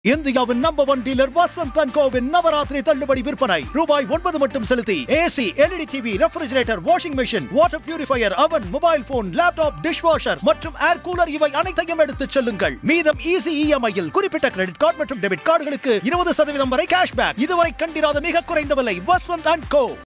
இந்தியாவின் number 1 dealer வசந்த்&கோவின் Navaratri தள்ளுபடி விற்பனை ரூபாய் 9 மட்டும் செலுத்தி AC, LED TV, refrigerator, washing machine, water purifier, oven, mobile phone, laptop, dish washer மற்றும் ஏர் கூலர் இவை அனைத்தையும் எடுத்துச் செல்லுங்கள். மீதம் ஈஸி இஎம்ஐயில் குறிப்பிட்ட கிரெடிட் கார்டு மற்றும் டெபிட் கார்டுகளுக்கு 20% வரை கேஷ்பேக். இதுவரை கண்டிராத மிக குறைந்த விலை. வசந்த்&கோ.